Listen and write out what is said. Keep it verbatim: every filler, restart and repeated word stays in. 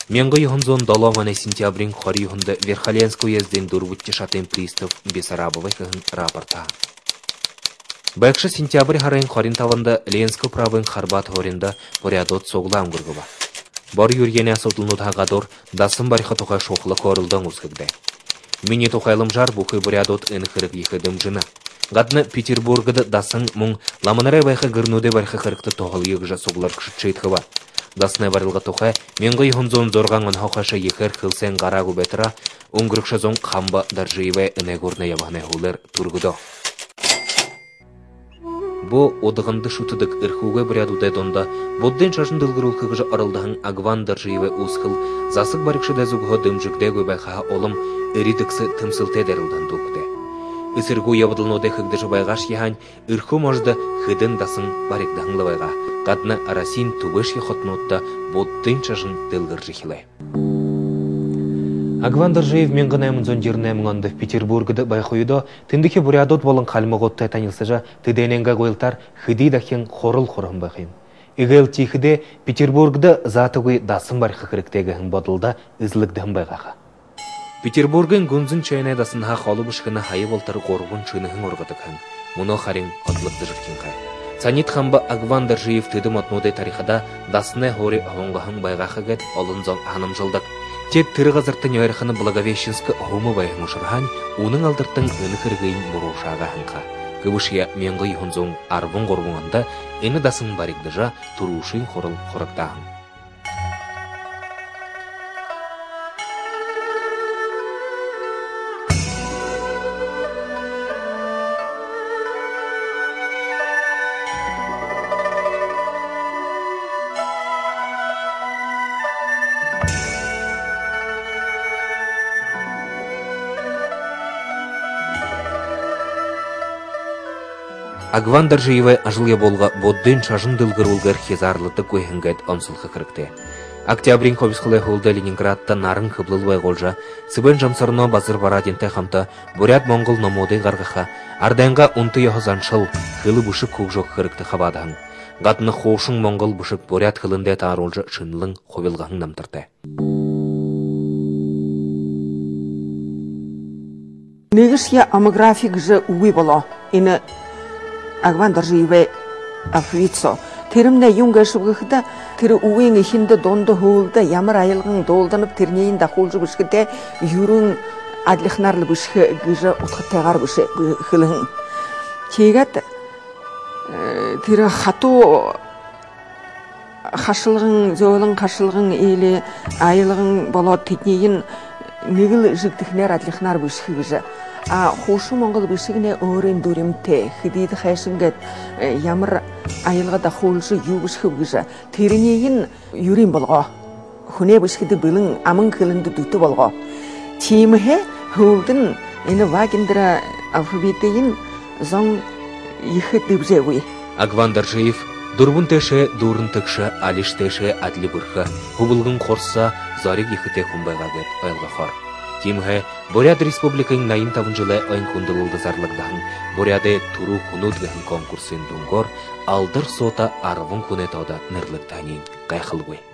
Менго юхонзон доломане сентябрин хори юхонда Верхоленск уезден дурбутти шатен пристав Бесарабовай кыгын рапорта. Бэкші сентябрь харайн хорин таванда Ленск правын харбат хоринда порядот соглам гургуба. Бар юргене сотылну тағадор дасын бариха тоқа шоқлы корылдан узгыгды. Мини тоқайлым жар бухы порядот энхырык ехыдым жына. Гадны Петербургда дасын мұң ламанарай байха гырнуде бариха хырыкты тоғыл егжа соглар кшытчейтхыва. Дасны барылға тоқа менгі юхонзон зорған ұнхақаша ехыр қылсен ғарагу бетіра ұңгырықша зон қамба даржиеве үнегорны ябағны хулыр тургудо. Бу одығынды шутыдық ырхуға бұрядудай донда бодден шашын дылғырул қығыжы арылдағын агван даржиеве ұсқыл засық барықшы дәзуғы дымжықдай көбайқаға олым өридіксі тымсылте дәрілдан дұқты. Үсіргу ябыдылноде қығдыжы байғаш ехань ырху можды хыдын дасын барықдағынлы байға. Қадны арасин туғыш ехотнотта бодден шашын дылғыр жихилай. Агван Даржиев менгінаймын зондерінаймын анды Петербургды байқойды, тіндіке бұрядот болын қалмы ғоттай танылсыжа, тідененгі қойылтар хыди дахен қорыл қорын байқайым. Игел тихіде Петербургды затығой дасын бар қықырықтегі бодылда үзілікден байғаға. Петербургын гүнзін чайнай дасын ха қалы бұшқына хайы болтары қорғын чынығын орғыдықын. Мұны қарин атлықты жүркен қай. Санит хамба Агван Даржиев тыдым отнудай тарихада дасыны хори оңғағын байғақы гәд олын зон ханым жылдық. Тет тырығазырттың өріқыны Благовещенскі ғымы байым ұшырған, оның алдырттың үні кіргейін бұрушаға хынға. Көвішия менгі юхынзон арвын ғорғыңында әні дасын барикдыжа тұрушын қорыл қорықтағын. Агван Даржиеве ажылия болға бодден шажын дылғыр улгар хезарлыты көйхінгайд омсылқы кірікті. Октябрин қобисқылай холда Ленинградта нарын қыблылбай қолжа, сыбын жамсарыно базыр барадентай қамта, бурят моңғыл номодай ғарғыға, ардайынға ұнты яхызаншыл, хылы бұшық көкжоқ кірікті қабадығын. Ғатыны қошың моңғыл бұшық бурят хылындай тағар олжа шынылың қобилғағын намтырды. Негішке амографик жы уй боло, ені Агван Даржиеве афвицо. Терімне юнга шыбғықта тірі уын ехінді донды хуылды ямар айылғын долданып тернейін да қолжы бүшкіде юрын адлихнарлы бүшкі гыжы ұтқыттайғар бүші қылығын. Кейгат тірі хату қашылығын, зөйлің қашылығын елі айылығын боло тетнейін мегіл жіктікнер адлихнар бүшкі гыжы. А хошу моңғол бішігіне өрен дөрімте, хидейді қайшынгет ямар айылға да холшы юбышқы бұжа. Терінейін юрин болға. Хуне бішкіді білін амын кілінді дүті болға. Теміхе хулдың ені вагендіра алфавитейін зон ехі дыбзе өй. Агван Даржиев дұрбын тәші, дұрын тікші, алиш тәші, әдлі бұрқы. Хубылғын қорса, зарик ехіте құмбайға гет айлға қар. Тимхе Бурят Республиканың найын табын жылы айын құндылылды зарлығдағын Буряды тұру құнудғын конкурсын дүнгор алдыр сота арвын күнетауда nëрліктәнен қайқыл ғой.